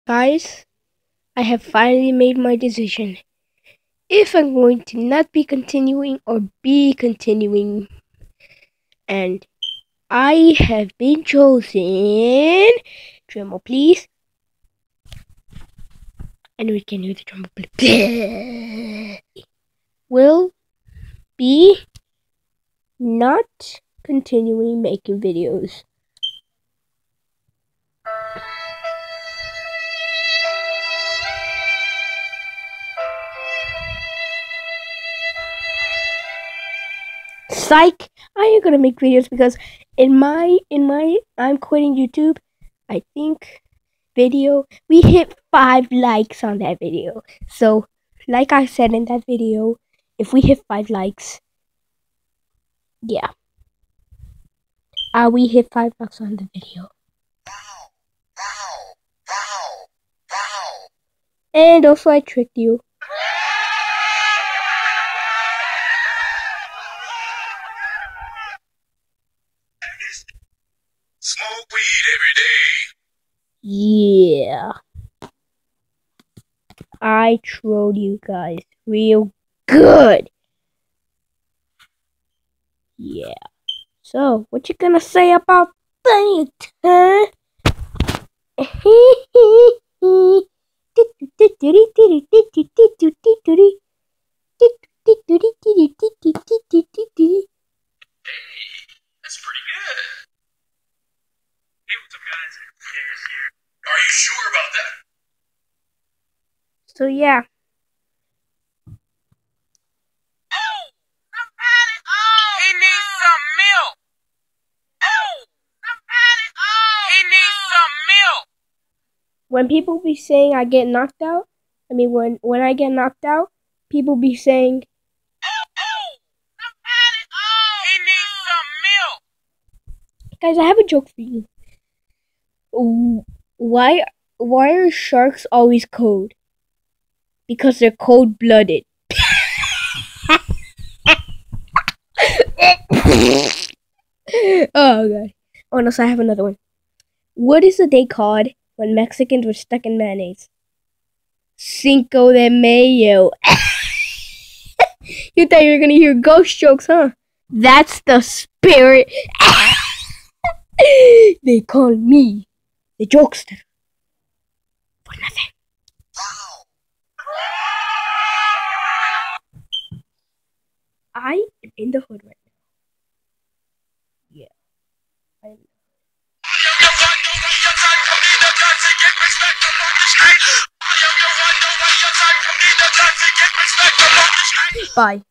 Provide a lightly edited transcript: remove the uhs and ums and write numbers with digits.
Guys, I have finally made my decision. If I'm going to not be continuing or be continuing. And I have been chosen. Drumroll, please. And we can hear the drumroll, please. Will be not continuing making videos. Psych! I ain't gonna make videos because I'm quitting YouTube. I think video we hit 5 likes on that video. So like I said in that video, if we hit 5 likes, yeah. We hit 5 likes on the video. And also I tricked you. Smoke weed every day. Yeah. I trolled you guys real good. Yeah. So, what you gonna say about that, huh? That's pretty good. Hey, what's up, guys? Harris here. Are you sure about that? So yeah. Oh, somebody! Oh, he needs some milk. Oh, somebody! Oh, he needs some milk. When people be saying I get knocked out, I mean when I get knocked out, people be saying, Oh, somebody! Oh, he needs some milk. guys, I have a joke for you. Why are sharks always cold? Because they're cold-blooded. Oh god. Oh no, so I have another one. What is the day called when Mexicans were stuck in mayonnaise? Cinco de Mayo. You thought you were gonna hear ghost jokes, huh? That's the spirit. They call me the jokester for nothing. I am in the hood right now. Yeah. I am. Bye.